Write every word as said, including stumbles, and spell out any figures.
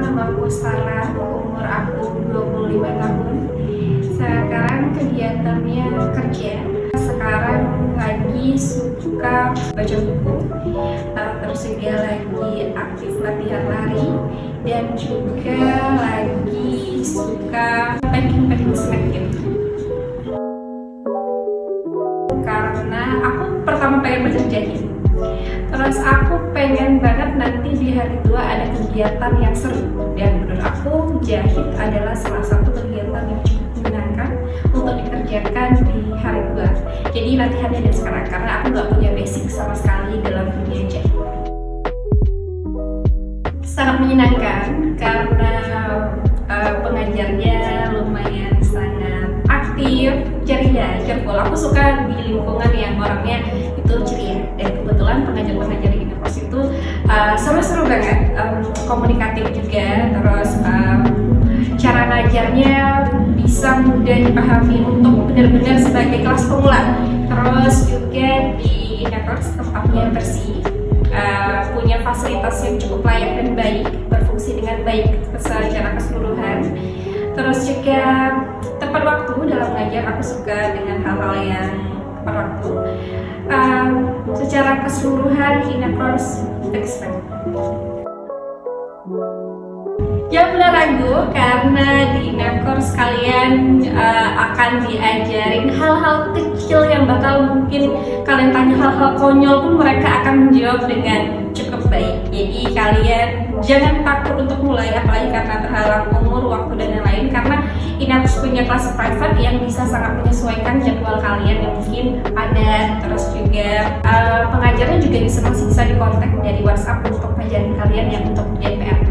nama aku Sarah, umur aku dua puluh lima tahun. Sekarang kegiatannya kerja. Sekarang lagi suka baca buku, terus juga lagi aktif latihan lari, dan juga lagi suka packing-packing snack gitu. Karena aku pertama pengen belajar jahit, terus aku pengen banget nanti di hari tua ada kegiatan yang seru, dan menurut aku jahit adalah salah satu kegiatan yang cukup menyenangkan untuk dikerjakan di hari tua. Jadi latihannya dari sekarang, karena aku gak punya basic sama sekali dalam dunia jahit. Sangat menyenangkan karena uh, pengajarnya lumayan sangat aktif, ceria, cheerful. Aku suka di lingkungan yang orangnya itu ceria, dan kebetulan pengajar-pengajar di Inakors itu uh, seru-seru banget, um, komunikatif juga, terus um, cara ngajarnya bisa mudah dipahami untuk benar-benar sebagai kelas pemula. Terus juga di Inakors tempatnya bersih, uh, punya fasilitas yang cukup layak dan baik, berfungsi dengan baik secara keseluruhan. Terus juga tepat waktu dalam mengajar, aku suka dengan hal-hal yang tepat waktu. Uh, secara keseluruhan Inakors expert. Jangan pernah ragu, karena di Inakors kalian uh, akan diajarin hal-hal kecil yang bakal mungkin kalian tanya hal-hal konyol pun mereka akan menjawab dengan cukup baik. Jadi kalian jangan takut untuk mulai, apalagi karena terhalang umur, waktu, dan lain-lain, karena Inakors punya kelas private yang bisa sangat menyesuaikan jadwal kalian yang mungkin ada. Terus juga uh, pengajarnya juga bisa masih bisa dikontak dari WhatsApp untuk ngajarin kalian yang untuk P R.